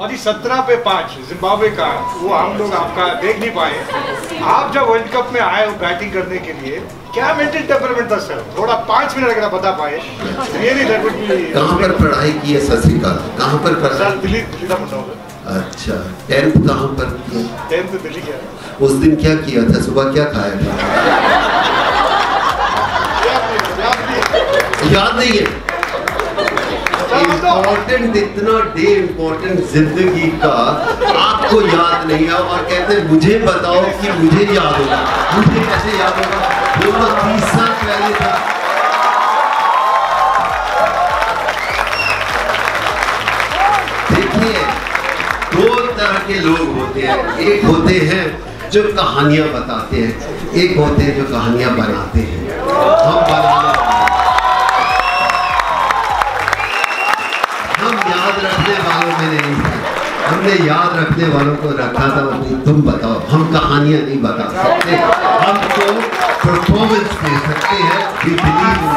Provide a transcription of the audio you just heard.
अभी 17 पे 5 जिम्बाब्वे का, वो हम लोग आपका देख नहीं पाए। आप जब वर्ल्ड कप में आए बैटिंग करने के लिए, क्या मेंटल टेम्परामेंट था सर? थोड़ा 5 मिनट अगर बता पाए। कहाँ पर पढ़ाई की है सर? कहाँ पर पढ़ाई? सर दिल्ली था मुंडा। अच्छा, 10th कहाँ पर किया? 10th दिल्ली किया। उस दिन क्या किया था? सुबह क्या खाया था? याद नहीं है? इम्पोर्टेंट, इतना डे इम्पोर्टेंट जिंदगी का आपको याद नहीं है और कहते हैं मुझे बताओ कि मुझे याद होगा। मुझे कैसे याद होगा? वो तो 30 साल पहले था। देखिए, 2 तरह के लोग होते हैं। एक होते हैं जो कहानियां बताते हैं, एक होते हैं जो कहानियां बनाते हैं। हम याद रखने वालों में नहीं है, हमने याद रखने वालों को रखा था। तुम बताओ, हम कहानियां नहीं बता सकते, हम तो परफॉर्मेंस दे सकते हैं।